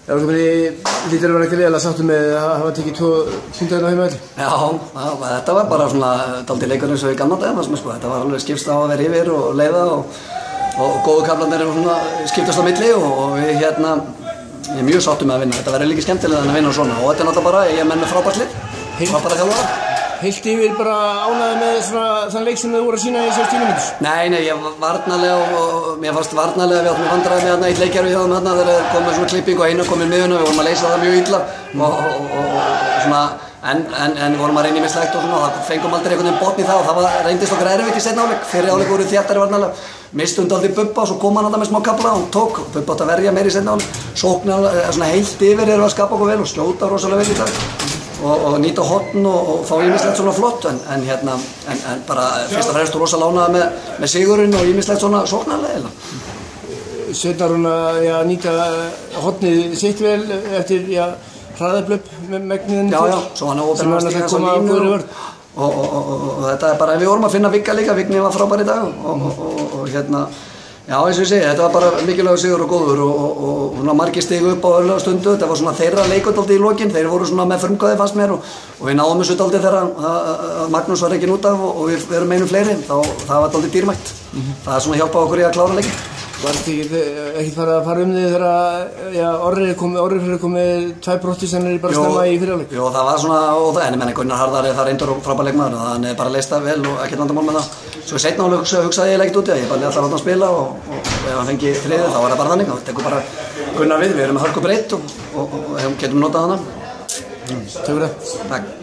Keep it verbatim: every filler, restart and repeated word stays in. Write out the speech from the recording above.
Já, þú lítur að vera ekki leiðilega sáttur með að hafa tekið tvo punkta hérna á heimavelli. Já, já, þetta var bara svona dálítið leikur eins og í gamla daga, sko. Þetta var alveg skipst á að vera yfir og leiða og, og góðu kaflarnir eru svona skiptast á milli og, og við hérna, ég er mjög sáttur með að vinna. Þetta verður líka skemmtilega en að vinna og svona og þetta er náttúrulega bara, ég er menn með frábært lið, frábæra þjálfara. Heilt yfir bara ánægður með svona þann leik sem þið voru að sína í sextíu mínútur? Nei, nei, ég varnarlega og, og mér fannst varnarlega við áttum við vandræði með þarna eitt leikjarfi hjá þeim þarna þegar þeir komið svona klipping og einu komið miðuna, við vorum að leysa það mjög illa og, og, og, og svona, en, en, en við vorum að reyna ýmislegt og svona og það fengum aldrei einhvern veginn botn í það og það var, reyndist okkur erfitt í seinni hálfleik, fyrir hálfleik voru þéttari varnarlega, mistum dálítið Bubba og svo kom hann þarna með smá kafla og tók, Bubba átti að verja meira í seinni hálfleik, sóknar svona heilt yfir erum við að skapa okkur vel og skjóta rosalega vel í dag. Og, og nýta hotn og, og fá ýmislegt svona flott en, en hérna, en, en bara fyrst og fremst rosa lánaði með, með sigurinn og ýmislegt svona sóknarlega. Seinna hún að ja, nýta hotnið sitt vel eftir ja, hraðablöp með megniðinni Já, já, svo hann ópenn að stíga þess að línu og, og, og, og, og þetta er bara, við vorum að finna Vigga líka, Vigni var frábær í dag og, og, og hérna Já, eins og ég segi, þetta var bara mikilvægur sigur og góður og, og, og, og margir stigu upp á örlega stundu, þetta var svona þeirra leikur dálítið í lokin, þeir voru svona með frumkvæði fannst mér og, og við náðum þessu dálítið þegar Magnús var ekki út af og, og við erum einum fleiri, þá það var dálítið dýrmætt. Mm-hmm. Það er svona hjálpað okkur í að klára leikin. Var þetta ekki farið að fara um þig þegar ja, Orri komið, Orri fyrir komið tvær brottvísanir bara snemma í fyrirháleik? Jú, það var svona, og það, en ég menna Gunnar Harðar er það reyndur og frábær leikmaður, þannig bara leist það vel og ekkert vandamál með það. Svo í seinna hálfleik hugsaði ég ekkert út í það, ég bara alltaf láta hann spila og, og, og ef hann fengi þriðið þá var það bara þannig, þá tekur bara Gunnar við, við erum með hörku breytt og, og, og, og getum notað hana. Takk fyrir það. Takk.